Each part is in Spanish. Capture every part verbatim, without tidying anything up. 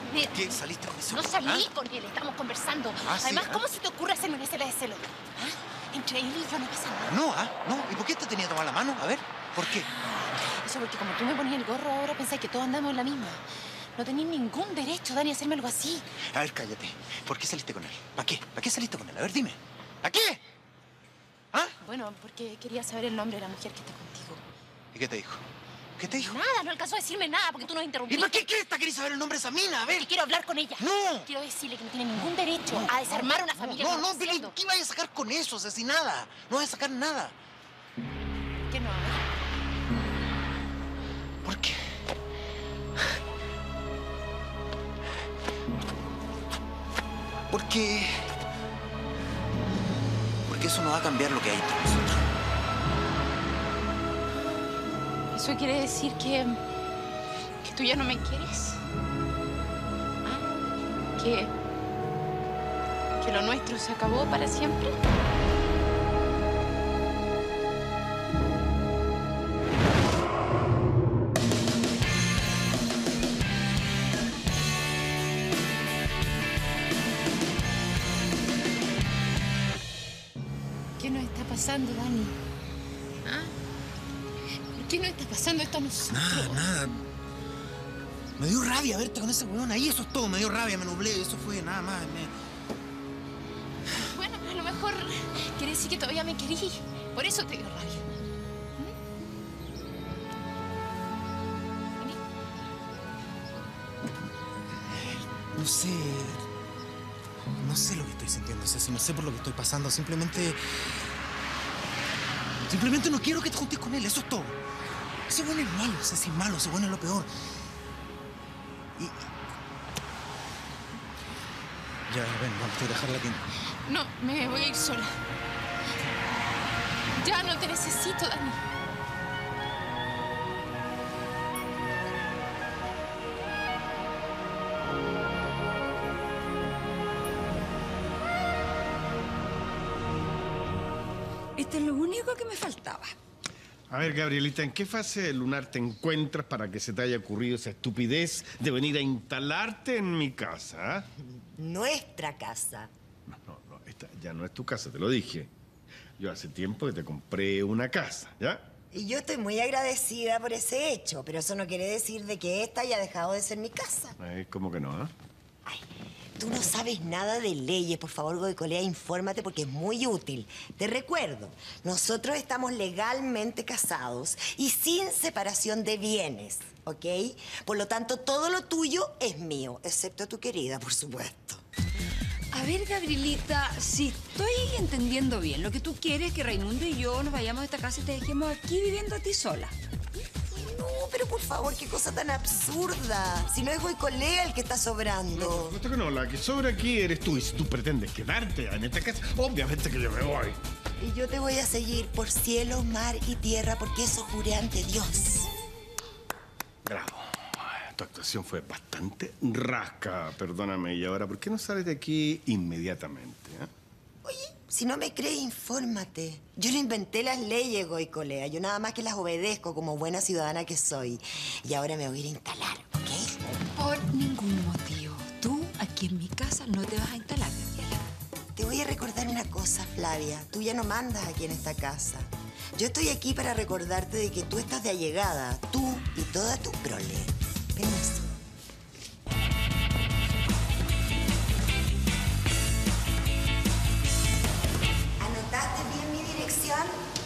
Me... ¿Por qué saliste con ese No weón, salí ah? con él, estamos conversando. Ah, sí, Además, ¿ah? ¿cómo se te ocurre hacerme una escena de celo? ¿Ah? Entre él y yo no pasa nada. No, ¿ah? No. ¿Y por qué te tenía tomar la mano? A ver, ¿por qué? Eso porque como tú me ponías el gorro, ahora pensáis que todos andamos en la misma. No tenéis ningún derecho, Dani, a hacerme algo así. A ver, cállate. ¿Por qué saliste con él? ¿Para qué? ¿Para qué saliste con él? A ver, dime. ¿A qué? ¿Ah? Bueno, porque quería saber el nombre de la mujer que está contigo. ¿Y qué te dijo? ¿Qué te dijo? Nada, no alcanzó a decirme nada porque tú nos ¿Y interrumpiste. por qué cresta querés saber el nombre de esa mina? A ver. Porque quiero hablar con ella. ¡No! Quiero decirle que no tiene ningún derecho a desarmar una familia. No, como no, está Billy, haciendo. ¿qué vayas a sacar con eso? O sea, sin nada. No vas a sacar nada. ¿Qué no? A ver. ¿Por qué? Porque... Porque eso no va a cambiar lo que hay entre nosotros. ¿Eso quiere decir que... que tú ya no me quieres? ¿Ah? ¿Que... que lo nuestro se acabó para siempre? ¿Qué nos está pasando, Dani? ¿Ah? ¿Por qué nos está pasando esto a nosotros? Nada, nada. Me dio rabia verte con ese weón ahí, eso es todo. Me dio rabia, me nublé, eso fue nada más. Me... Bueno, a lo mejor quiere decir que todavía me querí. Por eso te dio rabia. No sé... No sé lo que estoy sintiendo, Ceci. No sé por lo que estoy pasando. Simplemente... Simplemente no quiero que te juntes con él, eso es todo. Ese weón es malo, Ceci, es malo. Ese weón es lo peor. Y... Ya, ven, vamos a dejarla aquí. No, me voy a ir sola. Ya no te necesito, Dani. Esto es lo único que me faltaba. A ver, Gabrielita, ¿en qué fase lunar te encuentras para que se te haya ocurrido esa estupidez de venir a instalarte en mi casa? ¿Ah? Nuestra casa. No, no, no, esta ya no es tu casa, te lo dije. Yo hace tiempo que te compré una casa, ¿ya? Y yo estoy muy agradecida por ese hecho, pero eso no quiere decir de que esta haya dejado de ser mi casa. Eh, ¿Cómo que no, ah? Ay, tú no sabes nada de leyes. Por favor, Goicolea, infórmate porque es muy útil. Te recuerdo, nosotros estamos legalmente casados y sin separación de bienes, ¿ok? Por lo tanto, todo lo tuyo es mío, excepto tu querida, por supuesto. A ver, Gabrielita, si estoy entendiendo bien, lo que tú quieres es que Raimundo y yo nos vayamos de esta casa y te dejemos aquí viviendo a ti sola. No, pero por favor, qué cosa tan absurda. Si no es Goicolea el que está sobrando. No, esto que no, la que sobra aquí eres tú. Y si tú pretendes quedarte en esta casa, obviamente que yo me voy. Y yo te voy a seguir por cielo, mar y tierra, porque eso juré ante Dios. Bravo. Tu actuación fue bastante rasca, perdóname. Y ahora, ¿por qué no sales de aquí inmediatamente? ¿Eh? Oye, si no me crees, infórmate. Yo no inventé las leyes, Goicolea. Yo nada más que las obedezco como buena ciudadana que soy. Y ahora me voy a ir a instalar, ¿ok? Por ningún motivo. Tú aquí en mi casa no te vas a instalar, Gabriela. Te voy a recordar una cosa, Flavia. Tú ya no mandas aquí en esta casa. Yo estoy aquí para recordarte de que tú estás de allegada. Tú y toda tu prole. Permiso. ¿Anotaste bien mi dirección?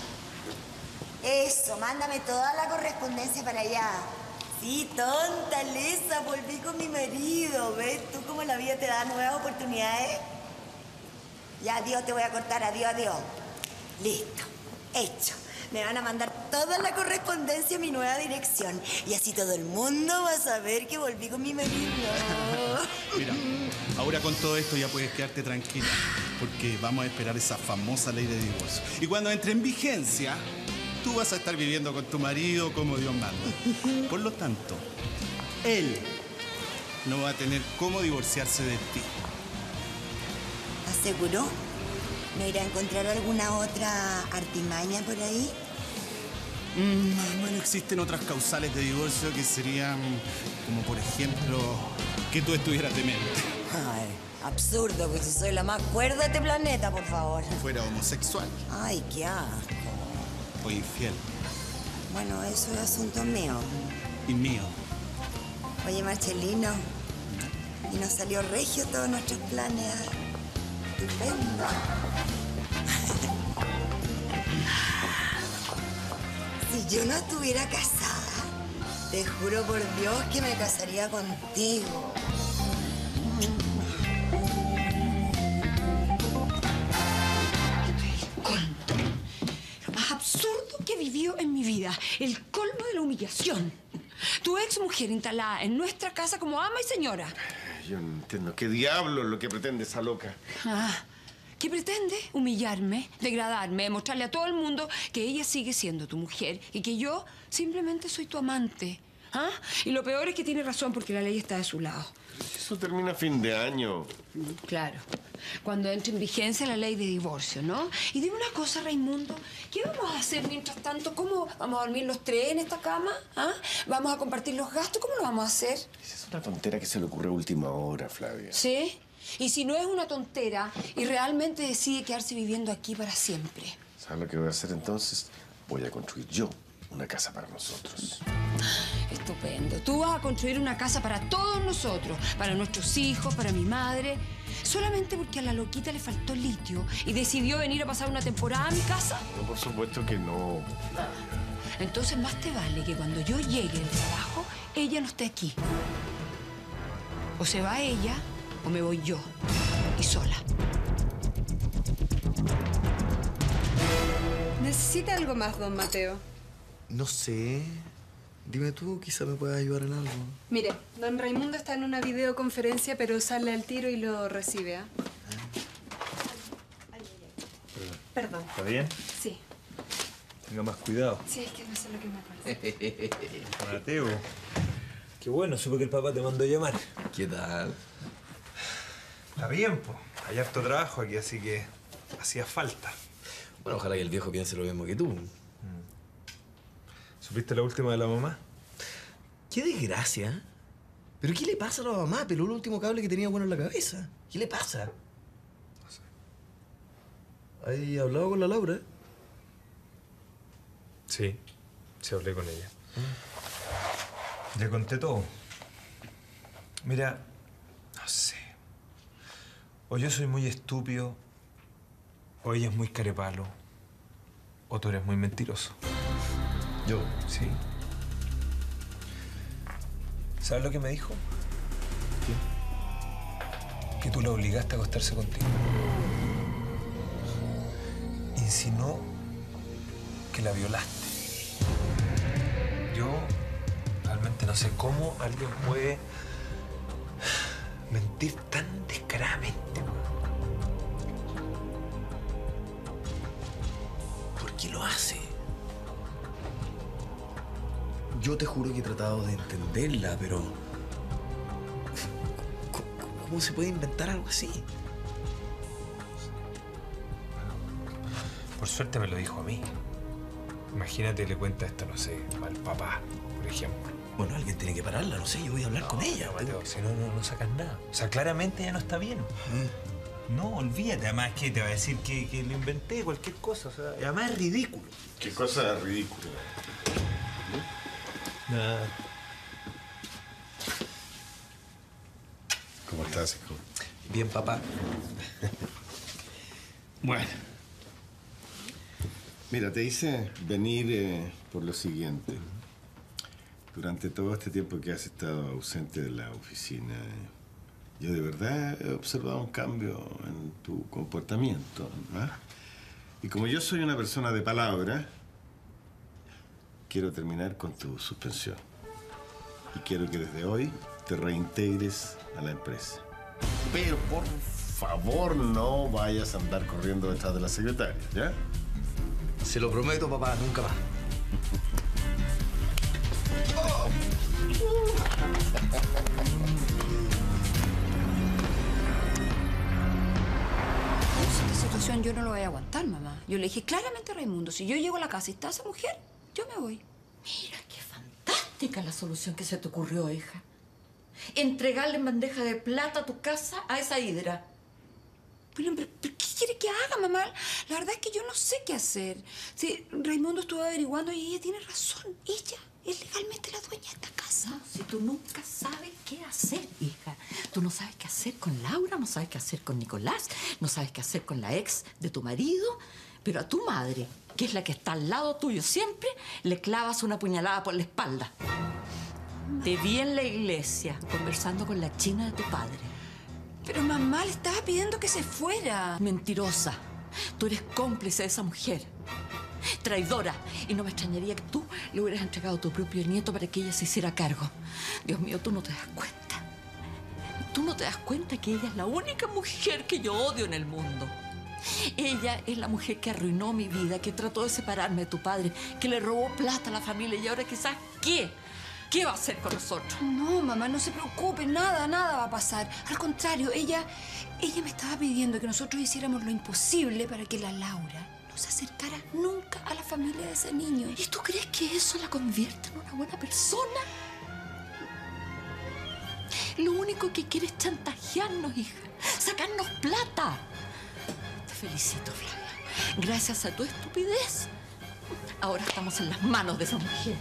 Eso, mándame toda la correspondencia para allá. Sí, tonta, lesa, volví con mi marido. ¿Ves tú cómo la vida te da nuevas oportunidades? Ya, adiós, te voy a cortar. Adiós, adiós. Listo, hecho. Me van a mandar toda la correspondencia a mi nueva dirección. Y así todo el mundo va a saber que volví con mi marido. Mira, ahora con todo esto ya puedes quedarte tranquila, porque vamos a esperar esa famosa ley de divorcio. Y cuando entre en vigencia, tú vas a estar viviendo con tu marido como Dios manda. Por lo tanto, él no va a tener cómo divorciarse de ti. ¿Estás seguro? ¿No irá a encontrar alguna otra artimaña por ahí? Mm, bueno, existen otras causales de divorcio que serían, como por ejemplo, que tú estuvieras demente. Ay, absurdo, pues si soy la más cuerda de este planeta, por favor. Fuera homosexual Ay, qué asco. o infiel. Bueno, eso es asunto mío. Y mío. Oye, Marcelino, y nos salió regio todos nuestros planes. Estupendo. Si yo no estuviera casada, te juro por Dios que me casaría contigo. Lo más absurdo que he vivido en mi vida. El colmo de la humillación. Tu ex mujer instalada en nuestra casa como ama y señora. Yo no entiendo qué diablo es lo que pretende esa loca. Ah, ¿qué pretende? Humillarme, degradarme, mostrarle a todo el mundo que ella sigue siendo tu mujer y que yo simplemente soy tu amante. ¿Ah? Y lo peor es que tiene razón porque la ley está de su lado. Eso termina a fin de año. Claro. Cuando entre en vigencia la ley de divorcio, ¿no? Y dime una cosa, Raimundo. ¿Qué vamos a hacer mientras tanto? ¿Cómo vamos a dormir los tres en esta cama? ¿Ah? ¿Vamos a compartir los gastos? ¿Cómo lo vamos a hacer? Esa es una tontera que se le ocurre a última hora, Flavia. ¿Sí? Y si no es una tontera y realmente decide quedarse viviendo aquí para siempre. ¿Sabes lo que voy a hacer entonces? Voy a construir yo una casa para nosotros. Estupendo. Tú vas a construir una casa para todos nosotros, para nuestros hijos, para mi madre, solamente porque a la loquita le faltó litio y decidió venir a pasar una temporada a mi casa. No, por supuesto que no. Entonces más te vale que cuando yo llegue del trabajo, ella no esté aquí. O se va ella o me voy yo, y sola. ¿Necesita algo más, don Mateo? No sé. Dime tú, quizá me puedas ayudar en algo. Mire, don Raimundo está en una videoconferencia, pero sale al tiro y lo recibe, ¿ah? Perdón. ¿Está bien? Sí. Tenga más cuidado. Sí, es que no sé lo que me acuerdo. Mateo. Qué bueno, supe que el papá te mandó a llamar. ¿Qué tal? Está bien, pues. Hay harto trabajo aquí, así que hacía falta. Bueno, ojalá que el viejo piense lo mismo que tú. ¿Supiste la última de la mamá? ¡Qué desgracia! ¿Pero qué le pasa a la mamá? Peló el último cable que tenía bueno en la cabeza. ¿Qué le pasa? No sé. ¿Has hablado con la Laura? Sí, sí hablé con ella. Le conté todo. Mira, no sé. O yo soy muy estúpido, o ella es muy carepalo, o tú eres muy mentiroso. Yo. Sí. ¿Sabes lo que me dijo? ¿Qué? Que tú la obligaste a acostarse contigo. Insinuó que la violaste. Yo realmente no sé cómo alguien puede mentir tan descaradamente. ¿Por qué lo hace? Yo te juro que he tratado de entenderla, pero... ¿Cómo, cómo se puede inventar algo así? Por suerte me lo dijo a mí. Imagínate, le cuenta esto, no sé, al papá, por ejemplo. Bueno, alguien tiene que pararla, no sé, yo voy a hablar No, con ella. no, Mateo, si no, no, no sacas nada. O sea, claramente ya no está bien. ¿Eh? No, olvídate. Además, ¿qué? Te va a decir que, que lo inventé, cualquier cosa. O sea, además es ridículo. Qué cosa ridícula. Nada. ¿Cómo estás, hijo? Bien, papá. Bueno. Mira, te hice venir eh, por lo siguiente. Durante todo este tiempo que has estado ausente de la oficina, eh, yo de verdad he observado un cambio en tu comportamiento, ¿no? Y como yo soy una persona de palabra, quiero terminar con tu suspensión. Y quiero que desde hoy te reintegres a la empresa. Pero por favor no vayas a andar corriendo detrás de la secretaria, ¿ya? Se lo prometo, papá, nunca más. Esta situación yo no lo voy a aguantar, mamá. Yo le dije claramente a Raimundo, si yo llego a la casa y está esa mujer, yo me voy. Mira, qué fantástica la solución que se te ocurrió, hija. entregarle en bandeja de plata a tu casa a esa hidra. Bueno, pero, pero ¿qué quiere que haga, mamá? La verdad es que yo no sé qué hacer. Sí, Raimundo estuvo averiguando y ella tiene razón. Ella es legalmente la dueña de esta casa. No, si tú nunca sabes qué hacer, hija. Tú no sabes qué hacer con Laura, no sabes qué hacer con Nicolás, no sabes qué hacer con la ex de tu marido, pero a tu madre, que es la que está al lado tuyo siempre, le clavas una puñalada por la espalda. Te vi en la iglesia conversando con la china de tu padre. Pero mamá le estaba pidiendo que se fuera. Mentirosa. Tú eres cómplice de esa mujer. Traidora. Y no me extrañaría que tú le hubieras entregado a tu propio nieto para que ella se hiciera cargo. Dios mío, tú no te das cuenta. Tú no te das cuenta que ella es la única mujer que yo odio en el mundo. Ella es la mujer que arruinó mi vida, que trató de separarme de tu padre, que le robó plata a la familia y ahora quizás, ¿qué? ¿Qué va a hacer con nosotros? No, mamá, no se preocupe, nada, nada va a pasar. Al contrario, ella, ella me estaba pidiendo que nosotros hiciéramos lo imposible para que la Laura no se acercara nunca a la familia de ese niño. ¿Y tú crees que eso la convierte en una buena persona? Lo único que quiere es chantajearnos, hija, sacarnos plata. Te felicito, Flavia. Gracias a tu estupidez, ahora estamos en las manos de esa mujer.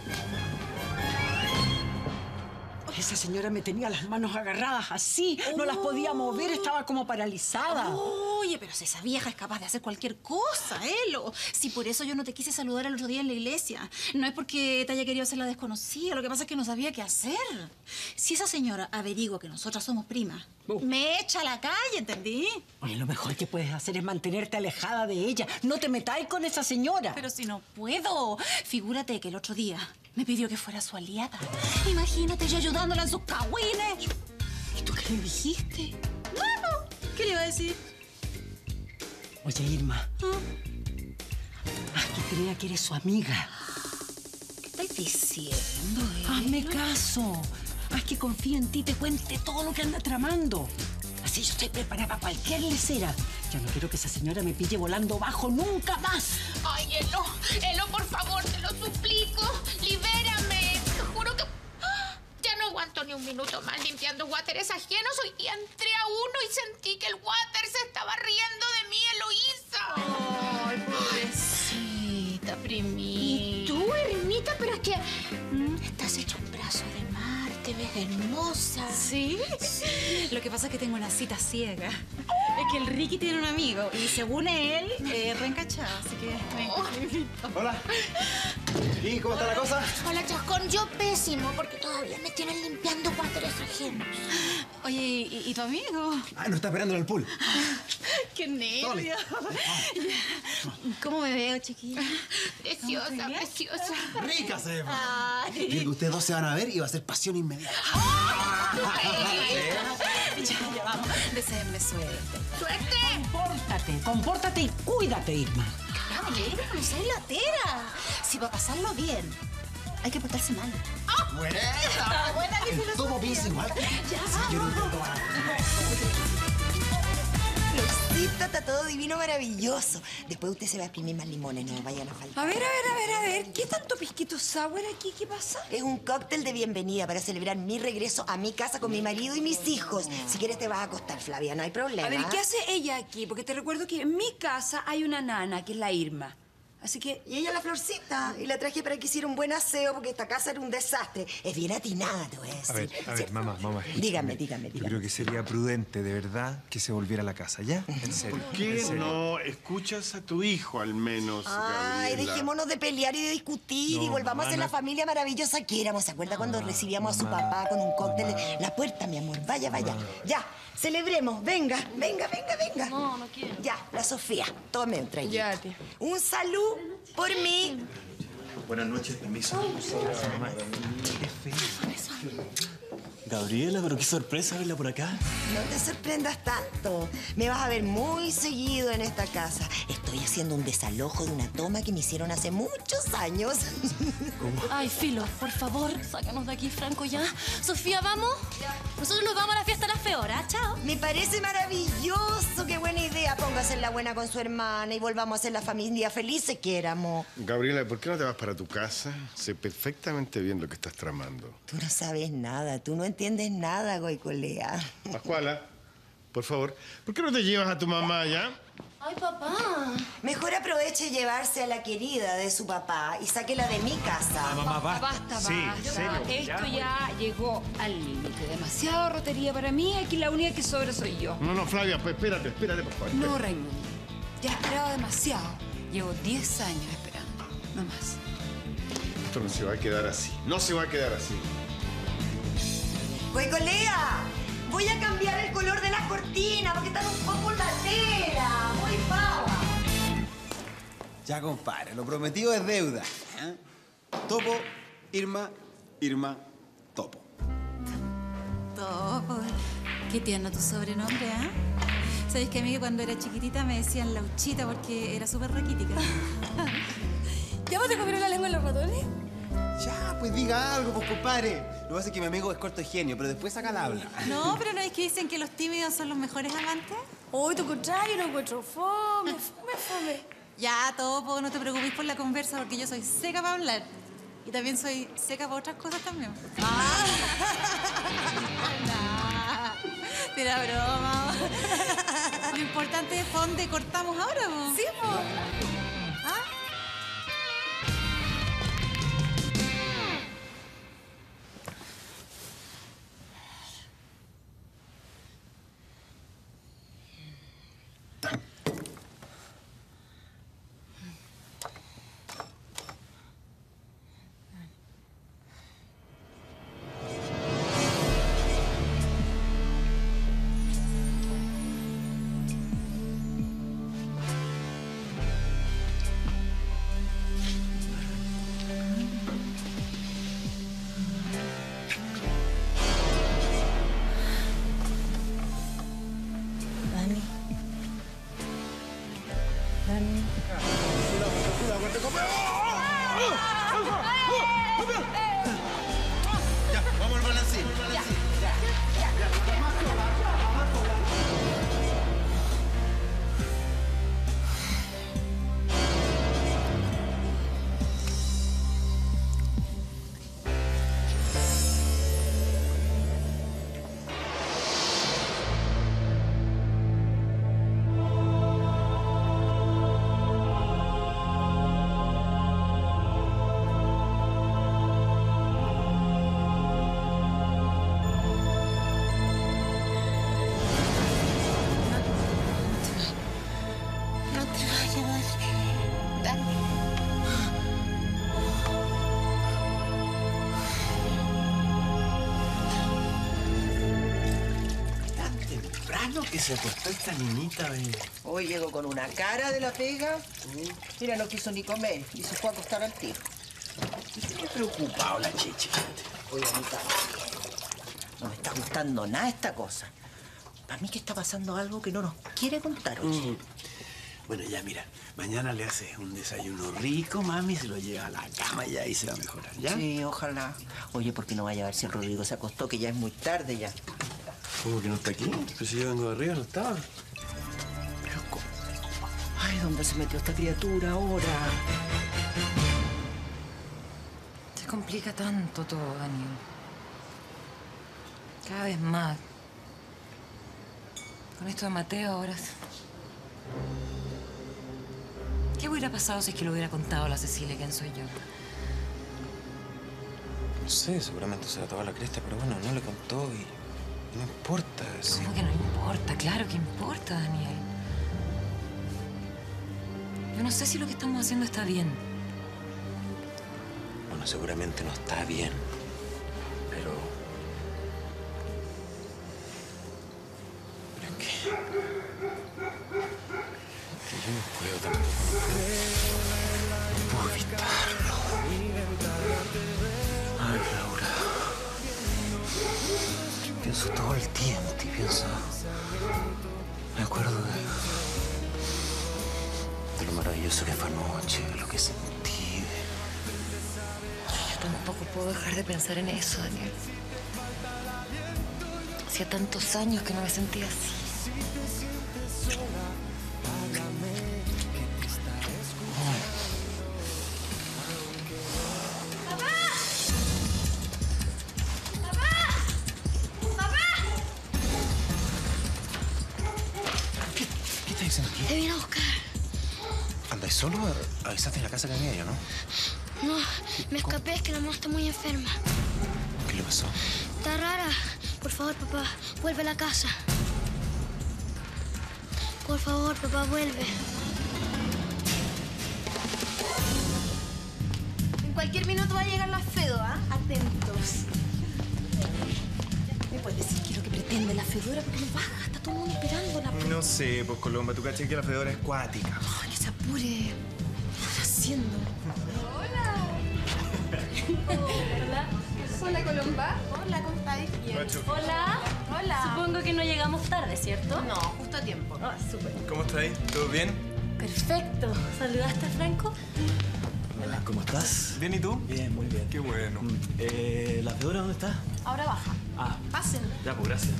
Esa señora me tenía las manos agarradas así, oh. No las podía mover, estaba como paralizada. Oye, pero si esa vieja es capaz de hacer cualquier cosa, Elo. Si por eso yo no te quise saludar el otro día en la iglesia. No es porque te haya querido hacer la desconocida, lo que pasa es que no sabía qué hacer. Si esa señora averigua que nosotras somos primas, uh. me echa a la calle, ¿entendí? Oye, lo mejor que puedes hacer es mantenerte alejada de ella. No te metáis con esa señora. Pero si no puedo. Figúrate que el otro día me pidió que fuera su aliada. Imagínate yo ayudándola en sus cagüines. ¿Y tú qué le dijiste? Bueno, ¿qué le iba a decir? Oye, Irma. ¿Ah? Haz que crea que eres su amiga. ¿Qué estás diciendo, eh? Hazme caso. Haz que confíe en ti y te cuente todo lo que anda tramando. Así yo estoy preparada para cualquier lecera. Ya no quiero que esa señora me pille volando bajo nunca más. Ay, Elo, Elo, por favor, te lo suplico. Libérame. Te juro que ya no aguanto ni un minuto más limpiando wateres ajenos. Y entré a uno y sentí que el water se estaba riendo de mí, Eloísa. Ay, pobrecita, primita. ¿Y tú, Ermita? Pero es que ¿Mm? estás hecho un brazo de mar, te ves hermosa. ¿Sí? Sí. Lo que pasa es que tengo una cita ciega. Oh. Es que el Ricky tiene un amigo y según él, eh, reencachado, así que oh. Hola. ¿Y cómo está la cosa? Hola, Chascón. Yo pésimo porque todavía me tienen limpiando wateres ajenos. Oye, ¿y, y tu amigo? Ah, nos está esperando en el pool. ¡Qué nervio! ¿Cómo me veo, chiquilla? Preciosa, preciosa. Rica se ve. Y ustedes dos se van a ver y va a ser pasión inmediata. Ya, ya vamos. Deseenme suerte. ¡Suerte! Compórtate, compórtate y cuídate, Irma. Caramba, no seas latera. Si va a pasarlo bien, hay que portarse mal. ¡Ah! ¡Buena! ¡Buena que el topo piensa igual. Ya, sí, yo no entiendo. Florcita, está todo divino, maravilloso. Después usted se va a exprimir más limones, no vayan a faltar. A ver, a ver, a ver, a ver. ¿Qué tanto pisquito sour aquí? ¿Qué pasa? Es un cóctel de bienvenida para celebrar mi regreso a mi casa con mi marido y mis hijos. Si quieres te vas a acostar, Flavia, no hay problema. A ver, ¿qué hace ella aquí? Porque te recuerdo que en mi casa hay una nana, que es la Irma. Así que... Y ella la Florcita. Y la traje para que hiciera un buen aseo porque esta casa era un desastre. Es bien atinada, te voy a decir. A ver, a ver, mamá, mamá. Dígame, dígame, dígame. Yo creo que sería prudente, de verdad, que se volviera a la casa, ¿ya? En serio. ¿Por qué no escuchas a tu hijo, al menos, Ay, Gabriela? dejémonos de pelear y de discutir No, y volvamos mamá, a ser no. la familia maravillosa que éramos. ¿Se acuerda cuando Mamá, recibíamos mamá, a su papá con un cóctel? mamá. La puerta, mi amor. Vaya, vaya. Ya, celebremos. Venga, venga, venga, venga. No, no quiero. Ya, la Sofía. Tome un traguito. Ya, tía. Un salud por mí. Buenas noches, permiso. Mamá, qué feo. Gabriela, pero qué sorpresa verla por acá. No te sorprendas tanto. Me vas a ver muy seguido en esta casa. Estoy haciendo un desalojo de una toma que me hicieron hace muchos años. ¿Cómo? Ay, Filo, por favor, sácanos de aquí, Franco, ya. Sofía, ¿vamos? Nosotros nos vamos a la fiesta de las feoras. Chao. Me parece maravilloso. Qué buena idea. Póngase hacer la buena con su hermana y volvamos a ser la familia felices que éramos. Gabriela, ¿por qué no te vas para tu casa? Sé perfectamente bien lo que estás tramando. Tú no sabes nada, tú no entiendes nada, Goicolea. Pascuala, por favor, ¿por qué no te llevas a tu mamá ya? Ay, papá. Mejor aproveche llevarse a la querida de su papá y sáquela de mi casa. Ah, mamá, basta. Basta, Sí, basta. en serio, Esto ya, ya, llegó al límite. Demasiado rotería para mí. Aquí la única que sobra soy yo. No, no, Flavia, pues espérate, espérate, por favor. No, Raimundo. Ya he esperado demasiado. Llevo diez años esperando. No más. Esto no se va a quedar así. No se va a quedar así. Goicolea, voy a cambiar el color de las cortinas porque están un poco latera. Muy pava. Ya, compadre, lo prometido es deuda. ¿Eh? Topo, Irma, Irma, Topo. Topo. Qué tierno tu sobrenombre, ¿ah? ¿eh? ¿Sabes que a mí cuando era chiquitita me decían Lauchita porque era súper raquítica? ¿Ya vos te comieron la lengua en los ratones? Ya, pues diga algo, pues, compadre. Lo que pasa es que mi amigo es corto de genio, pero después saca la habla. No, pero ¿no es que dicen que los tímidos son los mejores amantes? Uy, tu contrario, no encuentro fome, fome, fome. Ya, Topo, no te preocupes por la conversa porque yo soy seca para hablar. Y también soy seca para otras cosas también. Ah. No, era broma. Lo importante es por dónde cortamos ahora, po. Sí, po. ¿Ah? Ya, vamos al balancín. No te vayas, Dani. Tan temprano que se acostó esta niñita, ¿eh? Hoy llegó con una cara de la pega. Mira, no quiso ni comer y se fue a acostar al tiro. Qué preocupado la chicha. Oye, Anita, no me está gustando nada esta cosa. Para mí que está pasando algo que no nos quiere contar, oye. Mm. Bueno, ya mira, mañana le haces un desayuno rico, mami, se lo lleva a la cama y ahí se va a mejorar, ¿ya? Sí, ojalá. Oye, ¿por qué no vaya a ver si el Rodrigo se acostó, que ya es muy tarde ya? ¿Cómo que no está aquí? Pues si yo vengo de arriba, no estaba. Pero ¿cómo? Ay, ¿dónde se metió esta criatura ahora? Se complica tanto todo, Daniel. Cada vez más. Con esto de Mateo ahora... ¿Qué hubiera pasado si es que le hubiera contado a la Cecilia quién soy yo? No sé, seguramente se la tomó la cresta, pero bueno, no le contó y no importa. Sí. ¿Cómo que no importa? Claro que importa, Daniel. Yo no sé si lo que estamos haciendo está bien. Bueno, seguramente no está bien, pero... Pero es que... que yo no puedo tampoco. No puedo evitarlo. Ay, Laura. Pienso todo el tiempo y pienso... Me acuerdo de... de lo maravilloso que fue anoche, de lo que sentí. Yo tampoco puedo dejar de pensar en eso, Daniel. Hacía tantos años que no me sentía así. Te vine a buscar. ¿Andáis solo? Avisaste en la casa que había yo, ¿no? No, me escapé, es que la mamá está muy enferma. ¿Qué le pasó? Está rara. Por favor, papá, vuelve a la casa. Por favor, papá, vuelve. En cualquier minuto va a llegar la Fedo, ¿ah? Atentos. ¿Me puedes decir qué es lo que pretende la Fedora? Porque no baja, está todo el mundo esperándola. No sé, pues Colomba, tú caché que la Fedora es cuática. Ay, que se apure. ¿Qué está haciendo? Hola. Hola, Colomba. Hola, ¿cómo estáis? Bien. Hola. Hola. Supongo que no llegamos tarde, ¿cierto? No, justo a tiempo. Ah, súper. ¿Cómo estáis? ¿Todo bien? Perfecto. ¿Saludaste a Franco? Hola, ¿cómo estás? ¿Bien y tú? Bien, muy bien. Qué bueno. Eh, ¿la Fedora dónde está? Ahora baja. Ah, Pasen. ya, pues gracias.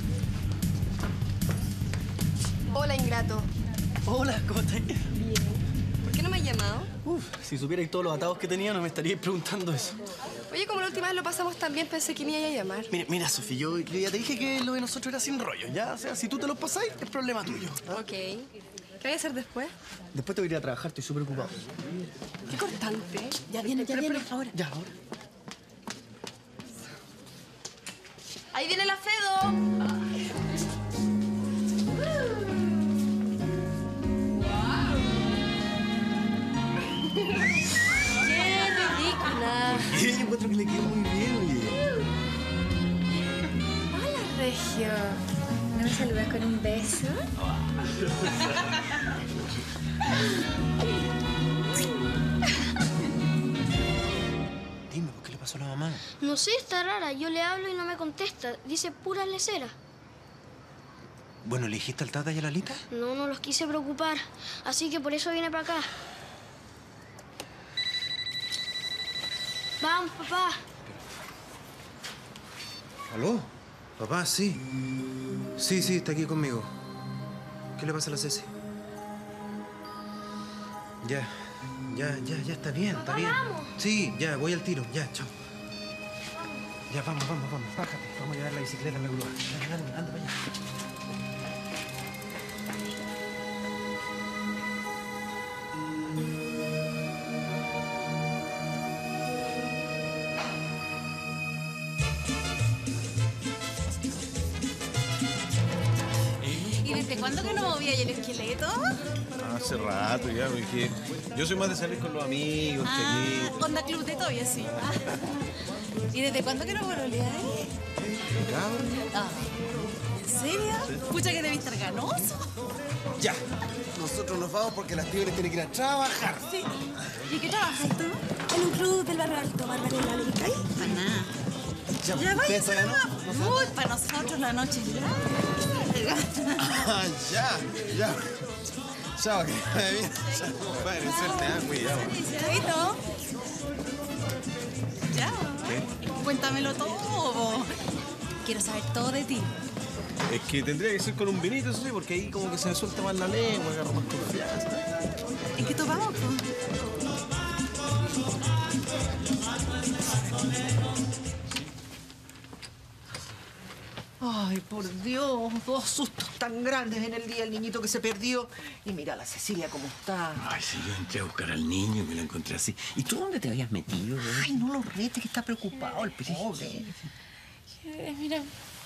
Hola, ingrato. Hola, ¿cómo estás? ¿Por qué no me has llamado? Uf, si supierais todos los atados que tenía, no me estaríais preguntando eso. Oye, como la última vez lo pasamos tan bien, pensé que me iba a llamar. Mira, mira, Sofía, yo, yo ya te dije que lo de nosotros era sin rollo, ¿ya? O sea, si tú te los pasáis, es problema tuyo. ¿Ah? Ok. ¿Qué voy a hacer después? Después te voy a ir a trabajar, estoy súper ocupado. Qué cortante. Ya viene, ya Pero, viene. pero, Ahora. Ya, ahora. Ahí viene la Fedo. ¡Qué ridícula! Sí, yo encuentro que le quedó muy bien, oye. Hola, Regio. ¿No me saludas con un beso? Dime, ¿por qué le pasó a la mamá? No sé, está rara. Yo le hablo y no me contesta. Dice puras leceras. Bueno, ¿le dijiste al Tata y a la Lita? No, no los quise preocupar. Así que por eso vine para acá. Vamos, papá. ¿Aló? Papá, sí. Sí, sí, está aquí conmigo. ¿Qué le pasa a la Ceci? Ya, ya, ya, ya está bien, está bien. Sí, ya, voy al tiro. Ya, chao. Ya, vamos, vamos, vamos. Bájate. Vamos a llevar la bicicleta en la grúa. Anda, anda, anda, vaya. ¿Y desde cuándo que no movía el esqueleto? Hace rato ya, porque yo soy más de salir con los amigos, Ah, chiquitos. onda club de Toby, así. ¿Y desde cuándo que no pololeáis? Ah, ¿en serio? Pucha que debí estar ganoso. Ya. Nosotros nos vamos porque las pibes tienen que ir a trabajar. Sí. ¿Y qué trabajas tú? En un club del barrio alto, Barbarella, ¿lo ubicáis? Para nada. Ya, Ya vaya, ¿ustedes todavía no? Uy, para nosotros la noche es larga. Ah, ya, ya. Chao, que vaya bien. Chao, compadre, suerte, ah, cuidado. Chavito. Ya. ¿Qué? Cuéntamelo todo. Quiero saber todo de ti. Es que tendría que ser con un vinito, eso sí, porque ahí como que se me suelta más la lengua, agarro más confianza. ¿En qué tomamos, po? Ay, por Dios, dos sustos tan grandes en el día, el niñito que se perdió. Y mira a la Cecilia cómo está. Ay, sí, yo entré a buscar al niño y me lo encontré así. ¿Y tú dónde te habías metido? ¿Eh? Ay, no lo rete, que está preocupado el pobre. Eh, mira.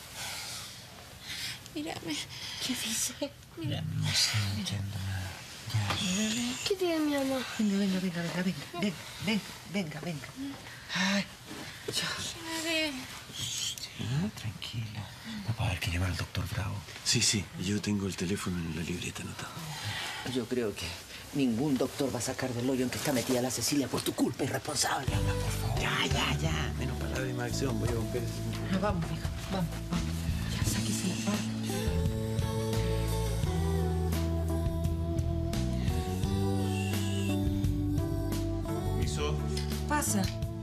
Mírame. ¿Qué dice? Mira. No sé, no entiendo nada. ¿Qué tiene mi mamá? Venga, venga, venga, venga, venga, venga, venga, venga, venga. Ay, Mírame. Ah, tranquila. Papá, hay que llamar al doctor Bravo. Sí, sí, yo tengo el teléfono en la libreta anotado. yo creo que ningún doctor va a sacar del hoyo en que está metida la Cecilia por tu culpa, irresponsable. Por favor. Ya, ya, ya. Menos palabras de más acción, voy a romper ese... Ah, vamos, hija, vamos, vamos. Ya, sáquese la mano. Miso. Pasa.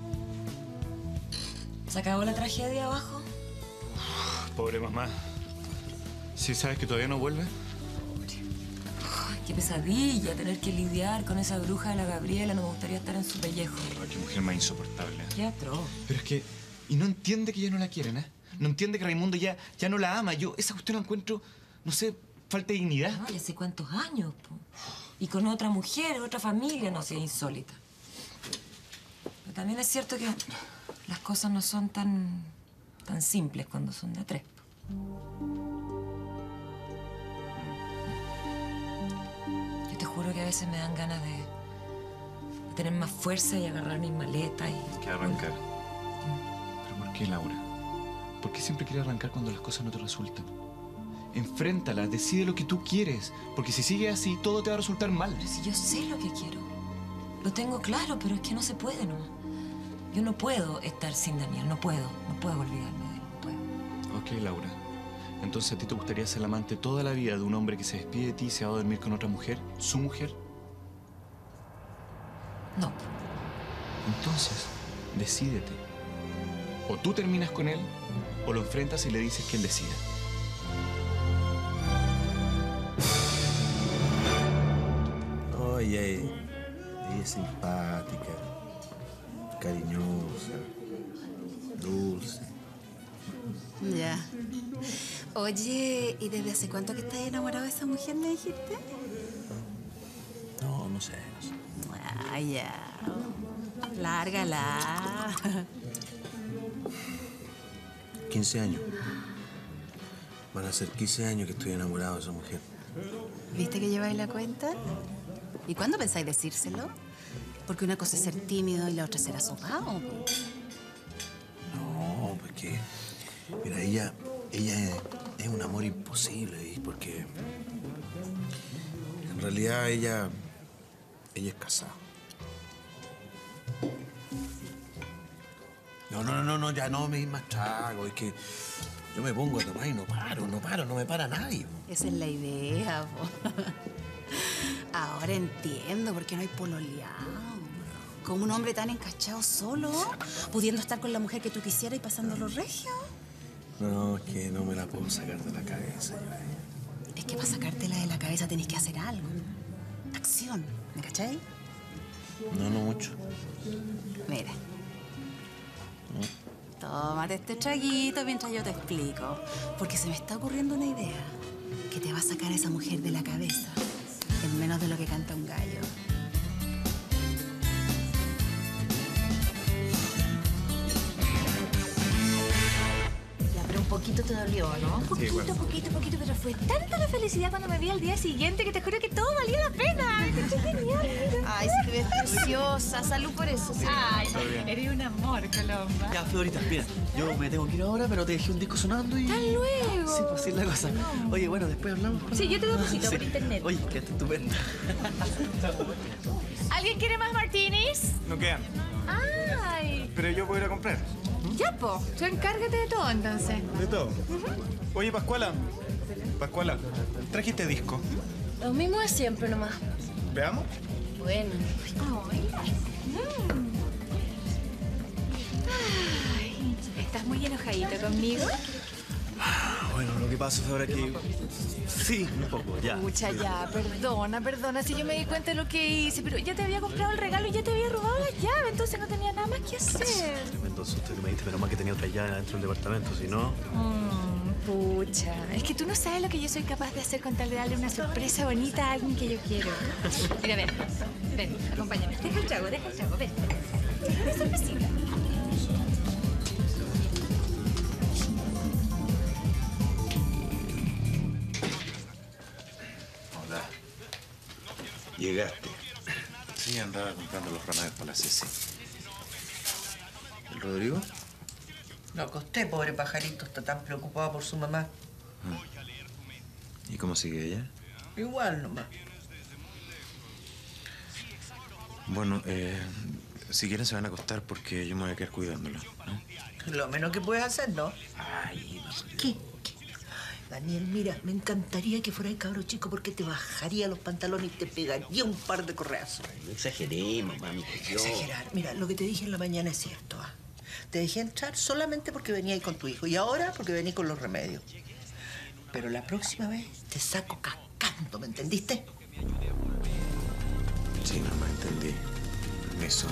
¿Se acabó la tragedia abajo? Pobre mamá. ¿Sí sabes que todavía no vuelve? Ay, qué pesadilla tener que lidiar con esa bruja de la Gabriela. No me gustaría estar en su pellejo. Ay, qué mujer más insoportable. Qué atroz. Pero es que... Y no entiende que ya no la quieren, ¿eh? No entiende que Raimundo ya, ya no la ama. Yo esa cuestión la encuentro, no sé, falta de dignidad. Ay, ¿hace cuántos años, po? Y con otra mujer, otra familia, no sé, insólita. Pero también es cierto que las cosas no son tan, tan simples cuando son de a tres. Yo te juro que a veces me dan ganas de, de tener más fuerza y agarrar mis maletas y... Que arrancar. ¿Pero por qué, Laura? ¿Por qué siempre quieres arrancar cuando las cosas no te resultan? Enfréntala, decide lo que tú quieres. Porque si sigues así, todo te va a resultar mal. Pero si yo sé lo que quiero. Lo tengo claro, pero es que no se puede nomás. Yo no puedo estar sin Daniel, no puedo. No puedo olvidarme de él, no puedo. Ok, Laura. Entonces, ¿a ti te gustaría ser la amante toda la vida de un hombre que se despide de ti y se va a dormir con otra mujer? ¿Su mujer? No. Entonces, decídete. O tú terminas con él, o lo enfrentas y le dices que él decida. Oye, ella es simpática, cariñosa, dulce. Ya. Oye, ¿y desde hace cuánto que estás enamorado de esa mujer, me dijiste? No, no sé, no sé. Ah, ya. Lárgala. quince años. Van a ser quince años que estoy enamorado de esa mujer. ¿Viste que lleváis la cuenta? ¿Y cuándo pensáis decírselo? Porque una cosa es ser tímido y la otra es ser asopado. No, porque... Mira, ella... Ella es, es un amor imposible, ¿sí? Porque... En realidad ella... Ella es casada. No, no, no, no, ya no me di más trago. Es que yo me pongo a tomar y no paro, no paro, no me para nadie. Esa es la idea, po. Ahora entiendo por qué no hay pololeado. Como un hombre tan encachado solo, pudiendo estar con la mujer que tú quisieras y pasando los regios. No, es que no me la puedo sacar de la cabeza. Yo. Es que para sacártela de la cabeza tenés que hacer algo. Acción, ¿me cachai? No, no mucho. Mira. Tómate este traguito mientras yo te explico. Porque se me está ocurriendo una idea que te va a sacar a esa mujer de la cabeza. En menos de lo que canta un gallo. Ya, pero un poquito te dolió, ¿no? Un poquito, bueno. poquito, poquito, pero fue tanta la felicidad cuando me vi al día siguiente que te juro que todo valía la pena. ¡Qué genial! Ay, sí, te ves preciosa. Salud por eso. Sí. Ay, Todo bien. eres un amor, Colomba. Ya, Florita, mira, yo me tengo que ir ahora, pero te dejé un disco sonando y... ¡Hasta luego! Sí, pues así es la cosa. Oye, bueno, después hablamos. Sí, yo te doy un besito por internet. Oye, qué estupendo. ¿Alguien quiere más martinis? No quedan. Ay, Pero yo puedo ir a comprar. ya, po. Tú encárgate de todo, entonces. De todo. Oye, Pascuala. Pascuala, ¿trajiste disco? Lo mismo de siempre nomás. ¿Veamos? Bueno. Ay, ¿estás muy enojadito conmigo? Bueno, lo que pasa es ahora que... Sí, un poco, ya. Pucha, ya, perdona, perdona si yo me di cuenta de lo que hice, pero ya te había comprado el regalo y ya te había robado la llave, entonces no tenía nada más que hacer. Tremendo susto que me diste, pero más que tenía otra llave dentro del departamento, si no... Mm, pucha, es que tú no sabes lo que yo soy capaz de hacer con tal de darle una sorpresa bonita a alguien que yo quiero. Mira, ven, ven, acompáñame. Deja el trago, deja el trago, ven. Una sorpresita. Hola. Llegaste. Sí, andaba comprando los remedios para la Ceci. ¿El Rodrigo? Lo acosté, pobre pajarito. Está tan preocupado por su mamá. ¿Y cómo sigue ella? Igual nomás. Bueno, eh, si quieren se van a acostar porque yo me voy a quedar cuidándola, ¿no? Lo menos que puedes hacer, ¿no? Ay, ¿Qué? ¿Qué? Daniel, mira, me encantaría que fuera el cabro chico porque te bajaría los pantalones y te pegaría un par de correazos. no exageremos, mami. Yo... Exagerar. Mira, lo que te dije en la mañana es cierto, ¿ah? Te dejé entrar solamente porque venía ahí con tu hijo y ahora porque vení con los remedios. Pero la próxima vez te saco cascando, ¿me entendiste? Sí, mamá, entendí. Eso.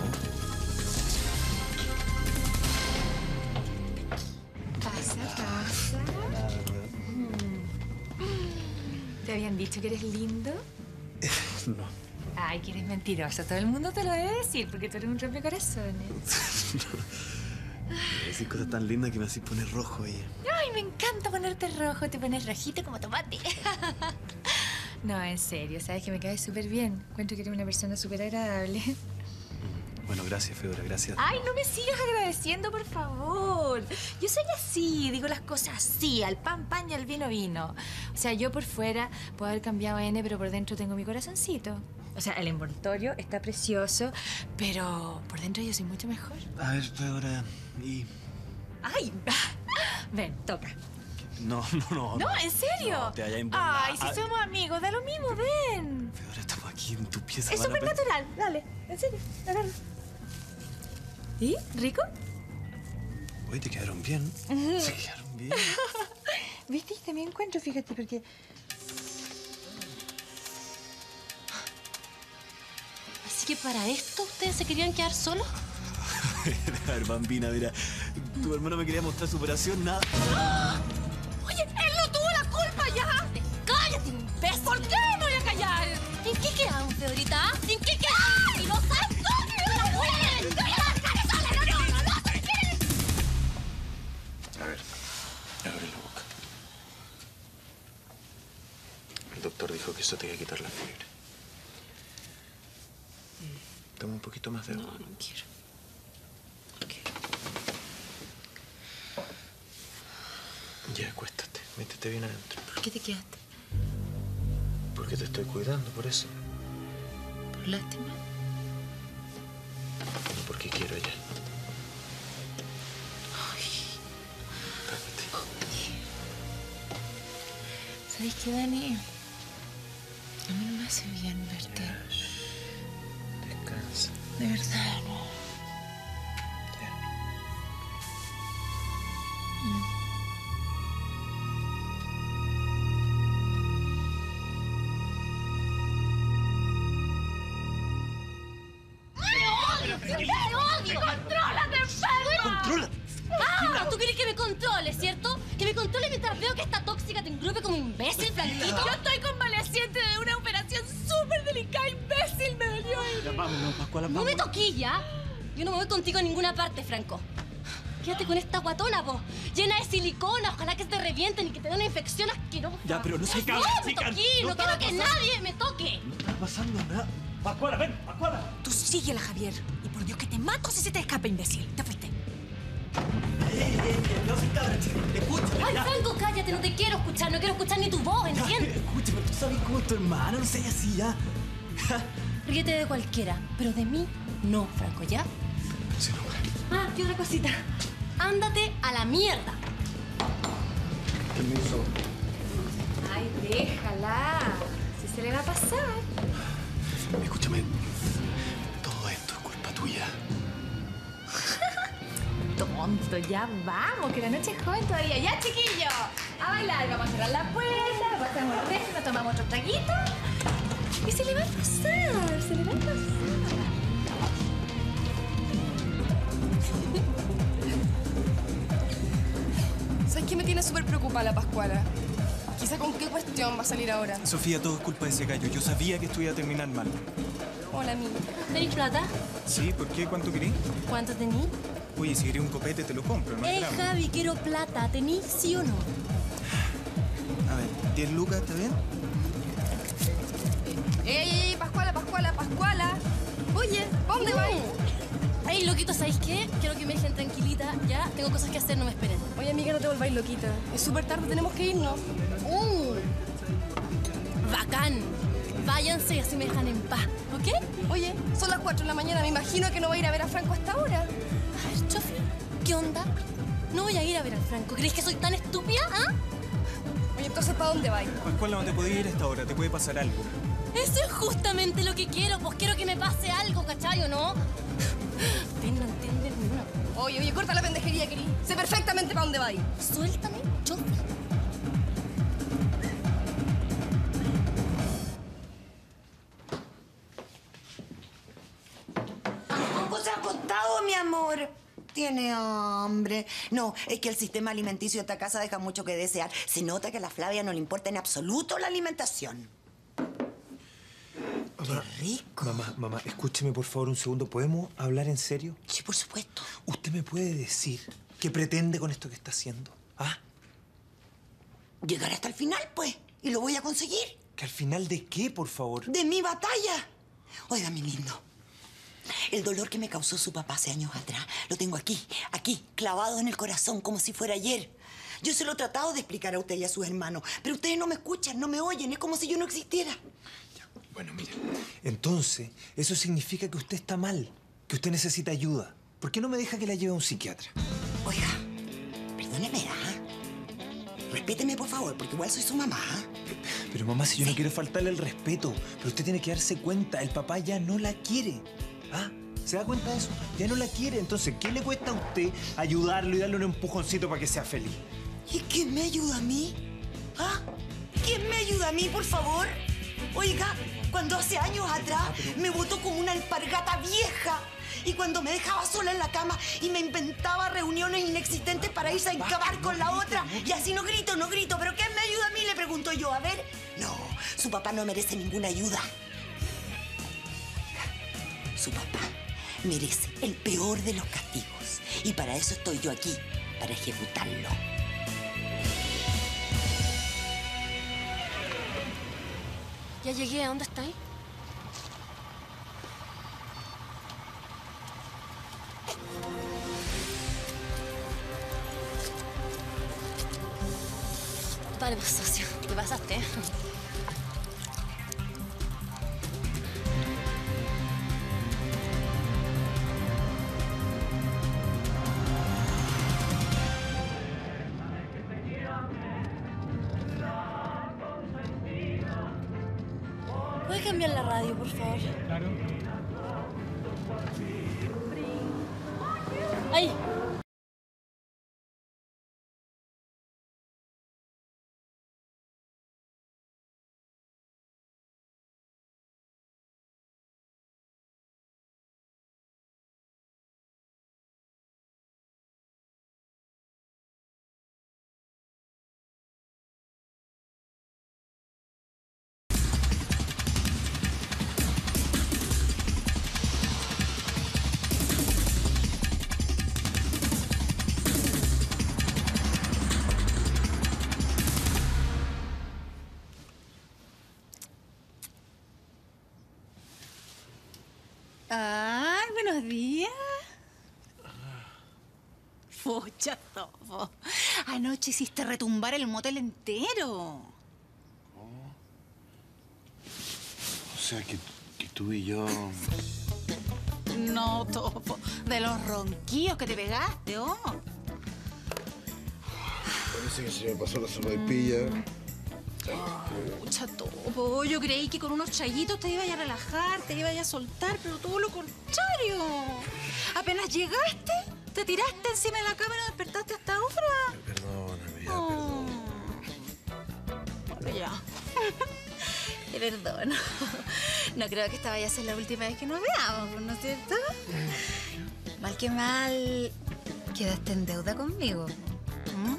Pasa, pasa. ¿Te habían dicho que eres lindo? No. Ay, que eres mentiroso. Todo el mundo te lo debe decir porque tú eres un rompecorazones. Me decís cosas tan lindas que me hacís poner rojo ahí. Ay, me encanta ponerte rojo. Te pones rojito como tomate. No, en serio. Sabes que me caes súper bien. Encuentro que eres una persona súper agradable. Bueno, gracias, Fedora, gracias. Ay, no me sigas agradeciendo, por favor. Yo soy así, digo las cosas así, al pan, pan y al vino, vino. O sea, yo por fuera puedo haber cambiado N, pero por dentro tengo mi corazoncito. O sea, el envoltorio está precioso, pero por dentro yo soy mucho mejor. A ver, Fedora, y... ¡Ay! Ven, toca. No, no, no. No, ¿en serio? No, te vayas a imponer. Ay, si somos amigos, da lo mismo, ven. Fedora, estamos aquí en tu pieza. Es van a súper ver- natural, dale, en serio, agarra. ¿Y? ¿Rico? Oye, te quedaron bien. Ujú. Se quedaron bien. ¿Viste? También encuentro, fíjate, porque... Así que para esto ustedes se querían quedar solos. A ver, bambina, mira. Tu hermano me quería mostrar su operación, nada. Oye, él no tuvo la culpa ya. ¡Cállate, imbécil! ¿Por qué me voy a callar? ¿En qué quedamos, Fedorita? ¿En qué quedamos? ¿Y no sabes todo? ¡No la puedes! ¡No, no, no, no! A ver, abre la boca. El doctor dijo que eso te iba a quitar la fiebre. Toma un poquito más de agua. No, no quiero. Ya, acuéstate. Métete bien adentro. ¿Por qué te quedaste? Porque te estoy cuidando, por eso. ¿Por lástima? No, porque quiero ya. ¿Sabes qué, Dani? A mí no me hace bien verte. Descansa. De verdad, no. ¡Te odio! ¡Contrólate, Pedro! ¡Contrólate! ¡Ah! ¿Tú quieres que me controle, cierto? Que me controle mientras veo que esta tóxica te engrupe como imbécil, Franquito. Yo estoy convaleciente de una operación súper delicada, imbécil. Me dolió el... Ya, vámonos, Pascuala, No vámonos. me toquilla. Yo no me voy contigo a ninguna parte, Franco. Quédate con esta guatona, vos. Llena de silicona. Ojalá que te revienten y que te den una infección asquerosa. Ya, pero no se ¡No, cabe, me chica. toquí! No ¡No está quiero que pasando. nadie me toque! No está pasando nada. Pascuala, ven, Pascuala. Tú síguela, Javier. Y por Dios que te mato si se te escapa, imbécil. Te fuiste. No se cabe, chica. Escúchame. Ay, ya. Franco, cállate. No te quiero escuchar. No quiero escuchar ni tu voz, ¿entiendes? Escúchame, tú sabes cómo es tu hermano. No seas así, ya. Ríete de cualquiera, pero de mí no, Franco, ¿ya? Sí, no. Ah, y otra cosita. Ándate a la mierda. Permiso. Ay, déjala. Si se le va a pasar. Escúchame. Todo esto es culpa tuya. Tonto, ya vamos, que la noche es joven todavía. Ya, chiquillo. A bailar, vamos a cerrar la puerta, pasamos el resto, nos tomamos otro traguito. Y se le va a pasar, se le va a pasar. ¿Sabes qué me tiene súper preocupada la Pascuala? Quizá con qué cuestión va a salir ahora. Sofía, todo es culpa de ese gallo. Yo sabía que esto iba a terminar mal. Hola, amiga. ¿Tenés plata? ¿Sí? ¿Por qué? ¿Cuánto querés? ¿Cuánto tenís? Oye, si querés un copete, te lo compro, no hay Ey, drama. Javi, quiero plata. ¿Tenís sí o no? A ver, ¿diez lucas está bien? ¡Ey, ey, ey! Pascuala, Pascuala, Pascuala. Oye, ¿pa' dónde vas? Ey, loquito, ¿sabéis qué? Quiero que me dejen tranquilita. Ya, tengo cosas que hacer, no me esperen. Oye, amiga, no te volváis loquita. Es súper tarde, tenemos que irnos. ¡Uh! ¡Bacán! Váyanse y así me dejan en paz, ¿ok? Oye, son las cuatro de la mañana. Me imagino que no va a ir a ver a Franco hasta ahora. A ver, Chofi, ¿qué onda? No voy a ir a ver al Franco. ¿Crees que soy tan estúpida, ah? Oye, entonces, ¿para dónde vais? Pascuala, no te podés ir a esta hora, te puede pasar algo. Eso es justamente lo que quiero. Pues quiero que me pase algo, ¿cachai o no? Ustedes no entienden ni una. Oye, oye, corta la pendejería, querí. Sé perfectamente para dónde vais. Suéltame, Chofi. ¿Tampoco se ha acostado, mi amor? Tiene hambre. No, es que el sistema alimenticio de esta casa deja mucho que desear. Se nota que a la Flavia no le importa en absoluto la alimentación. Mamá, ¡Qué rico! Mamá, mamá, escúcheme por favor un segundo. ¿Podemos hablar en serio? Sí, por supuesto. ¿Usted me puede decir qué pretende con esto que está haciendo? ¿Ah? Llegar hasta el final, pues. Y lo voy a conseguir. ¿Que al final de qué, por favor? De mi batalla. Oiga, mi lindo. El dolor que me causó su papá hace años atrás, lo tengo aquí, aquí, clavado en el corazón, como si fuera ayer. Yo se lo he tratado de explicar a usted y a sus hermanos, pero ustedes no me escuchan, no me oyen, es como si yo no existiera. Bueno, mire, entonces, eso significa que usted está mal, que usted necesita ayuda. ¿Por qué no me deja que la lleve a un psiquiatra? Oiga, perdóneme, ¿ah? Respéteme, por favor, porque igual soy su mamá. Pero mamá, si yo no quiero faltarle el respeto, pero usted tiene que darse cuenta, el papá ya no la quiere. ¿Ah? ¿Se da cuenta de eso? Ya no la quiere. Entonces, ¿qué le cuesta a usted ayudarlo y darle un empujoncito para que sea feliz? ¿Y quién me ayuda a mí? ¿Ah? ¿Quién me ayuda a mí, por favor? Oiga, cuando hace años atrás me botó como una alpargata vieja. Y cuando me dejaba sola en la cama y me inventaba reuniones inexistentes para irse a acabar con la otra. Y así no grito, no grito. ¿Pero quién me ayuda a mí? Le pregunto yo. A ver. No, su papá no merece ninguna ayuda. Su papá merece el peor de los castigos. Y para eso estoy yo aquí, para ejecutarlo. Ya llegué, ¿a dónde estáis? Vale, pues, socio, ¿qué pasaste? ¿Puedes cambiar la radio, por favor? Claro. ¡Ay! Ay, buenos días. Pucha, Topo. Anoche hiciste retumbar el motel entero. O sea, que, que tú y yo... No, Topo. De los ronquillos que te pegaste, ¿oh? Parece que se me pasó la sopaipilla. Pucha, Topo. Yo creí que con unos chayitos te ibas a relajar, te ibas a soltar, pero todo lo contrario. Apenas llegaste, te tiraste encima de la cama y no despertaste hasta ahora. Perdóname, ya, Oh. Bueno, ya. Te perdono. No creo que esta vaya a ser la última vez que nos veamos, ¿no es cierto? Mal que mal, quedaste en deuda conmigo. ¿Mm?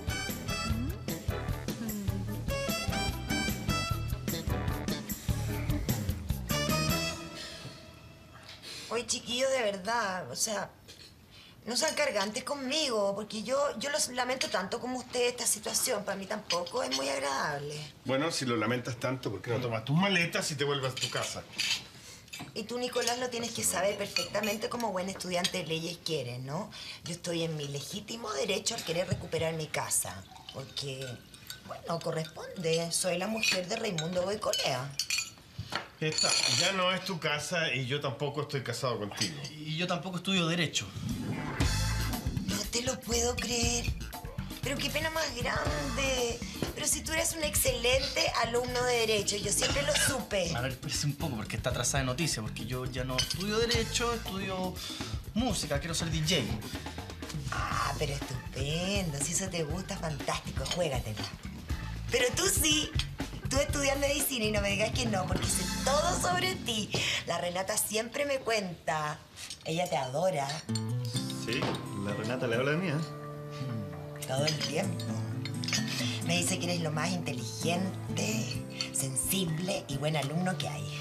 Oye, chiquillos, de verdad, o sea, no sean cargantes conmigo, porque yo, yo los lamento tanto como usted esta situación. Para mí tampoco es muy agradable. Bueno, si lo lamentas tanto, ¿por qué no tomas tus maletas y te vuelves a tu casa? Y tú, Nicolás, lo tienes que saber perfectamente como buen estudiante de leyes quieres, ¿no? Yo estoy en mi legítimo derecho al querer recuperar mi casa, porque, bueno, corresponde. Soy la mujer de Raimundo Goicolea. Esta ya no es tu casa y yo tampoco estoy casado contigo. Y yo tampoco estudio Derecho. No te lo puedo creer. Pero qué pena más grande. Pero si tú eres un excelente alumno de Derecho, yo siempre lo supe. A ver, espérese un poco, porque está atrasada de noticias, porque yo ya no estudio Derecho, estudio música, quiero ser D J. Ah, pero estupendo. Si eso te gusta, fantástico. Juégatela. Pero tú sí. Tú estudias medicina y no me digas que no, porque sé todo sobre ti. La Renata siempre me cuenta. Ella te adora. Sí, la Renata le habla de mí, ¿eh? Todo el tiempo. Me dice que eres lo más inteligente, sensible y buen alumno que hay.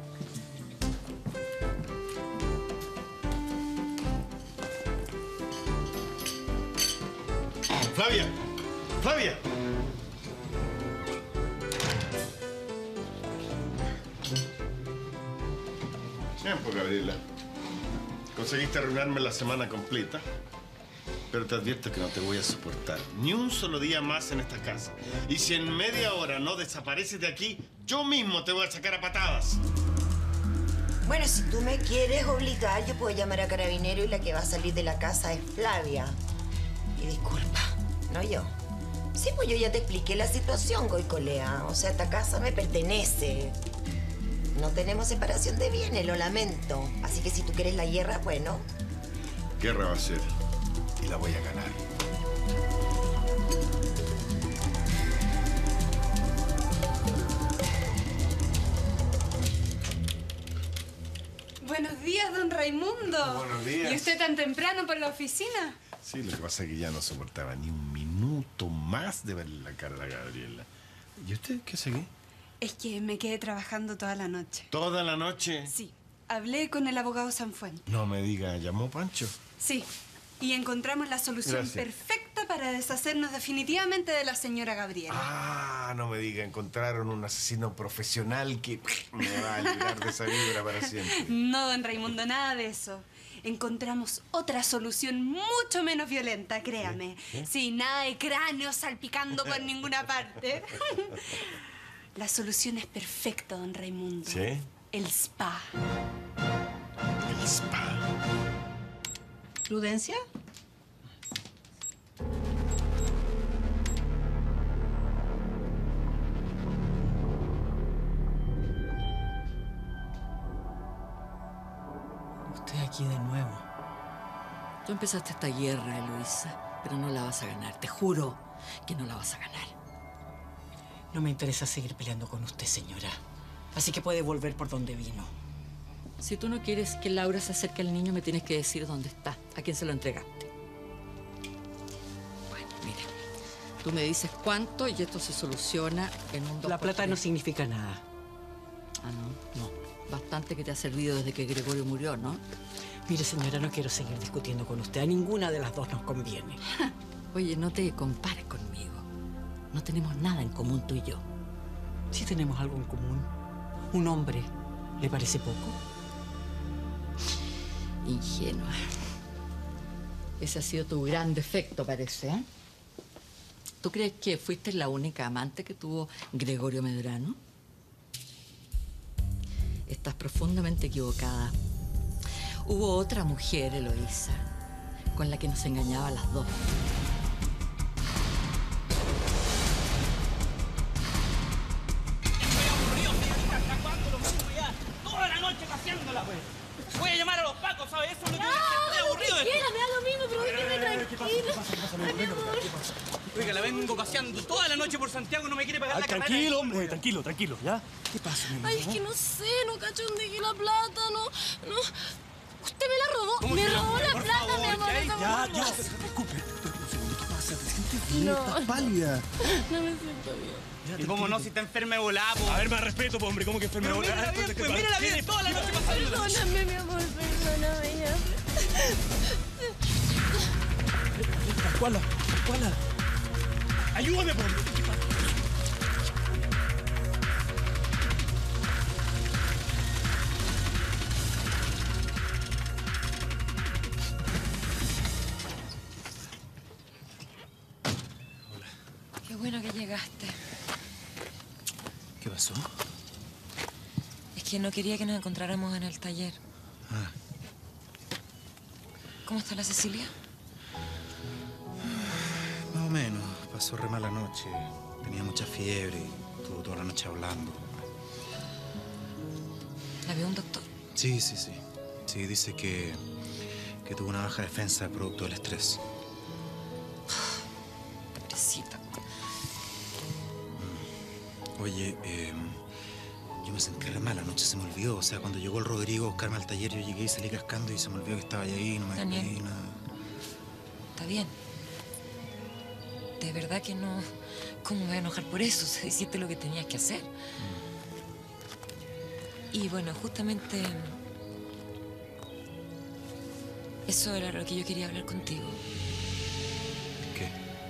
¡Flavia! ¡Flavia! Tiempo, Gabriela. Conseguiste arruinarme la semana completa, pero te advierto que no te voy a soportar ni un solo día más en esta casa. Y si en media hora no desapareces de aquí, yo mismo te voy a sacar a patadas. Bueno, si tú me quieres obligar, yo puedo llamar a Carabinero y la que va a salir de la casa es Flavia. Y disculpa, no yo. Sí, pues yo ya te expliqué la situación, Goicolea. O sea, esta casa me pertenece. No tenemos separación de bienes, lo lamento. Así que si tú quieres la guerra, bueno. Guerra va a ser. Y la voy a ganar. Buenos días, don Raimundo. Buenos días. ¿Y usted tan temprano por la oficina? Sí, lo que pasa es que ya no soportaba ni un minuto más de verle la cara a la Gabriela. ¿Y usted qué hace aquí? Es que me quedé trabajando toda la noche. ¿Toda la noche? Sí. Hablé con el abogado Sanfuente. No me diga, ¿llamó Pancho? Sí. Y encontramos la solución Gracias. perfecta para deshacernos definitivamente de la señora Gabriela. Ah, no me diga, encontraron un asesino profesional que me va a librar de esa vibra para siempre. No, don Raimundo, nada de eso. Encontramos otra solución mucho menos violenta, créame. ¿Sí? ¿Sí? Sí, nada de cráneos salpicando por ninguna parte. La solución es perfecta, don Raimundo. ¿Sí? El spa. El spa. ¿Prudencia? Usted aquí de nuevo. Tú empezaste esta guerra, Eloísa, pero no la vas a ganar. Te juro que no la vas a ganar. No me interesa seguir peleando con usted, señora. Así que puede volver por donde vino. Si tú no quieres que Laura se acerque al niño, me tienes que decir dónde está, a quién se lo entregaste. Bueno, mira, tú me dices cuánto y esto se soluciona en un dos La por plata tres. no significa nada. Ah, no, no. Bastante que te ha servido desde que Gregorio murió, ¿no? Mire, señora, no quiero seguir discutiendo con usted. A ninguna de las dos nos conviene. Oye, no te compares conmigo. No tenemos nada en común tú y yo. Sí tenemos algo en común. Un hombre. ¿Le parece poco? Ingenua. Ese ha sido tu gran defecto, parece, ¿eh? ¿Tú crees que fuiste la única amante que tuvo Gregorio Medrano? Estás profundamente equivocada. Hubo otra mujer, Eloísa, con la que nos engañaba a las dos. Toda la noche paseándola, güey. Voy a llamar a los pacos, ¿sabes? Eso es lo que No, estoy aburrido de tranquila, esto. me da lo mismo, pero déjeme tranquila. Ay, mi amor. Oiga, la vengo paseando toda la noche por Santiago y no me quiere pagar Ay, la carrera. tranquilo, hombre, tranquilo, tranquilo, ¿ya? ¿Qué pasa, mi amor? Ay, es que no sé, no cacho dónde dejé la plata, no, no. Usted me la robó, ¿Cómo me que la- robó la por plata, favor, mi amor. ya, esa ya, mujer. ya, disculpe. Un segundo, ¿qué pasa? ¿Te sientes bien? No. ¿Estás pálida? No me siento bien. ¿Y cómo no? Si está enferma de volada, po. A ver, más respeto, po, hombre, ¿cómo que enferma de Pero volada? mírala bien, ¿Qué pues, pasa? mírala bien, ¿Qué toda la le- noche pasando. Perdóname, mi amor, perdóname ya. Pascuala, Pascuala. Ayúdame, por favor. ¿Qué pasa? Qué bueno que llegaste. ¿Qué pasó? Es que no quería que nos encontráramos en el taller. Ah. ¿Cómo está la Cecilia? Más o menos. Pasó re mala noche. Tenía mucha fiebre y estuvo toda la noche hablando. ¿La vio un doctor? Sí, sí, sí. Sí, dice que, que tuvo una baja defensa producto del estrés. Pobrecita. Oye, eh, yo me sentí re mal anoche, se me olvidó. O sea, cuando llegó el Rodrigo a buscarme al taller, yo llegué y salí cascando y se me olvidó que estaba ahí, no me Daniel. despedí, nada. está bien. De verdad que no... ¿Cómo me voy a enojar por eso? O sea, hiciste lo que tenías que hacer. Y bueno, justamente... Eso era lo que yo quería hablar contigo. ¿Qué?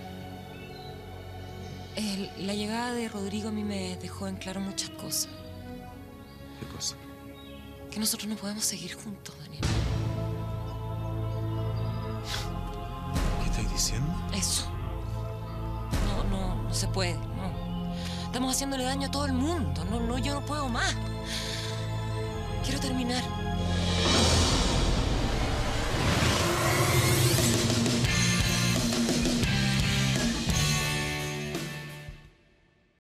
El- la llegada de Rodrigo a mí me dejó en claro muchas cosas. ¿Qué cosa? Que nosotros no podemos seguir juntos, Daniel. ¿Qué estáis diciendo? Eso. No, no, no se puede, no. Estamos haciéndole daño a todo el mundo. No, no, yo no puedo más. Quiero terminar.